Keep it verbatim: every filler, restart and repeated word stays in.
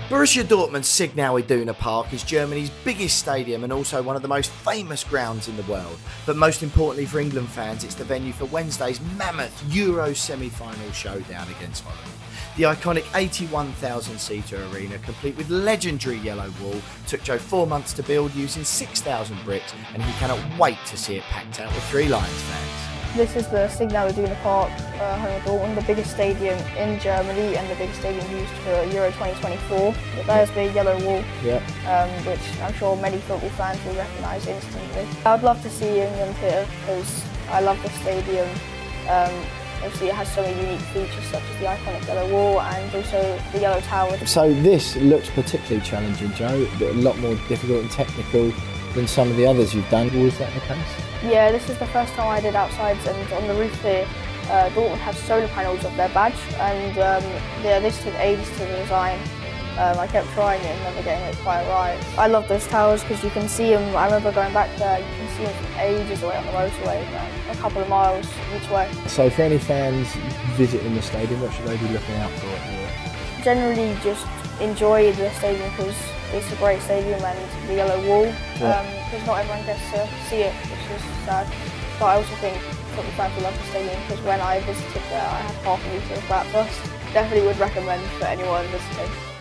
Borussia Dortmund's Signal Iduna Park is Germany's biggest stadium and also one of the most famous grounds in the world. But most importantly for England fans, it's the venue for Wednesday's mammoth Euro semi-final showdown against Holland. The iconic eighty-one thousand seater arena, complete with legendary yellow wall, took Joe four months to build using six thousand bricks, and he cannot wait to see it packed out with three Lions fans. This is the Signal Iduna Park, uh, home of Dortmund, the biggest stadium in Germany and the biggest stadium used for Euro twenty twenty-four. There's the yellow wall, yeah. um, which I'm sure many football fans will recognise instantly. I would love to see England here because I love the stadium. Um, obviously it has so many unique features such as the iconic yellow wall and also the yellow tower. So this looks particularly challenging, Joe, a lot more difficult and technical than some of the others you've done. Was that the case? Yeah, this is the first time I did outsides, and on the roof here, uh, Dortmund have solar panels of their badge, and um, yeah, this took ages to design. Um, I kept trying it and never getting it quite right. I love those towers because you can see them. I remember going back there, you can see them from ages away on the motorway, um, a couple of miles each way. So for any fans visiting the stadium, what should they be looking out for here? Generally just enjoy the stadium because it's a great stadium and the yellow wall, yeah. um, because not everyone gets to see it, which is sad. But I also think football fans will love the stadium because when I visited there I had half a litre of breakfast. Definitely would recommend for anyone visiting.